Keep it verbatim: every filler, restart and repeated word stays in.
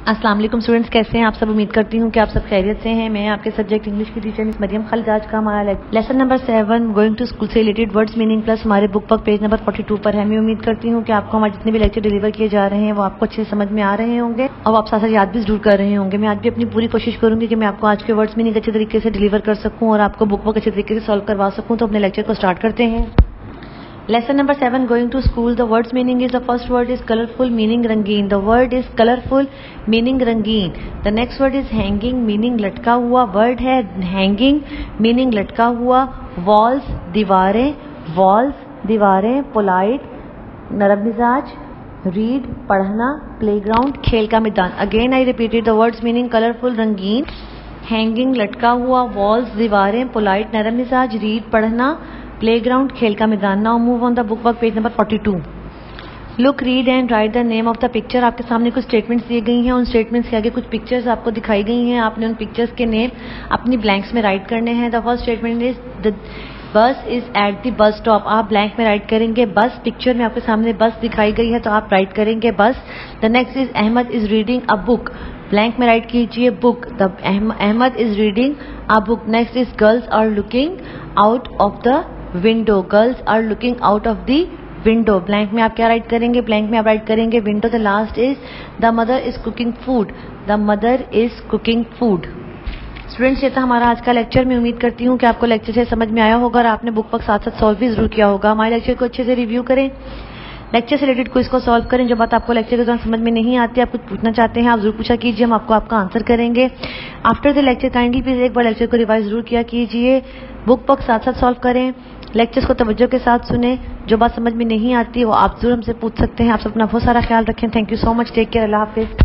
अस्सलाम वालेकुम स्टूडेंट्स, कैसे हैं आप सब। उम्मीद करती हूँ कि आप सब खैरियत से हैं। मैं आपके सब्जेक्ट इंग्लिश की टीचर मिस मरियम खालिद। आज का हमारा lesson number seven going to school से रिलेटेड वर्ड्स मीनिंग प्लस हमारे बुक पर पेज नंबर फोर्टी टू पर है। मैं उम्मीद करती हूँ कि आपको हमारे जितने भी लेक्चर डिलीवर किए जा रहे हैं वो आपको अच्छे से समझ में आ रहे होंगे और आप साथ साथ याद भी जरूर कर रहे होंगे। मैं आज भी अपनी पूरी कोशिश करूंगी कि मैं आपको आज के वर्ड्स मीनिंग अच्छे तरीके से डिलीवर कर सकूँ और आपको बुक वर्क अच्छे तरीके से सॉल्व करवा सकूँ। तो अपने लेक्चर को स्टार्ट करते हैं। Lesson number seven, going to school. The words meaning is, the first word is colorful, meaning rangeen. The word is colorful, meaning rangeen. The next word is hanging, meaning लटका हुआ. Word है hanging, meaning लटका हुआ. Walls, दीवारें. Walls, दीवारें. Polite, नरम मिजाज. Read, पढ़ना. Playground, खेल का मैदान. Again I repeated the words meaning colorful, रंगीन. Hanging, लटका हुआ. Walls, दीवारें. Polite, नरम मिजाज. Read, पढ़ना. प्लेग्राउंड, खेल का मैदान. Now move on the book work page number forty two. Look, read and write the name of the picture. आपके सामने कुछ स्टेटमेंट्स दिए गई हैं. उन स्टेटमेंट्स के आगे कुछ पिक्चर्स आपको दिखाई गई हैं. आपने उन पिक्चर्स के नेम अपनी ब्लैंक्स में राइट करने हैं. The first statement is the bus is at the bus stop. आप ब्लैंक में राइट करेंगे बस. पिक्चर में आपके सामने बस दिखाई गई है तो आप राइट करेंगे bus. The next is Ahmed is reading a book. Blank में राइट कीजिए book. The Ahmed is reading a book. Next is girls are looking out of the window. Girls are looking out of the window. Blank में आप क्या right करेंगे? Blank में आप write करेंगे window. The last is the mother is cooking food. The mother is cooking food. Students, ये था हमारा आज का लेक्चर. मैं उम्मीद करती हूँ कि आपको लेक्चर से समझ में आया होगा और आपने बुक वर्क साथ साथ सॉल्व भी जरूर किया होगा. हमारे लेक्चर को अच्छे से रिव्यू करें. लेक्चर से रिलेटेड क्विज को सॉल्व करें. जो बात आपको लेक्चर के दौरान समझ में नहीं आती, आप कुछ पूछना चाहते हैं, आप जरूर पूछा कीजिए. हम आपको आपका आंसर करेंगे. After the lecture kindly please एक बार लेक्चर को रिवाइज जरूर किया कीजिए. बुक वर्क साथ साथ सॉल्व करें. लेक्चर्स को तवज्जो के साथ सुने. जो बात समझ में नहीं आती वो आप जरूर हमसे पूछ सकते हैं. आप सब अपना बहुत सारा ख्याल रखें. Thank you so much. Take care. अल्लाह हाफिज.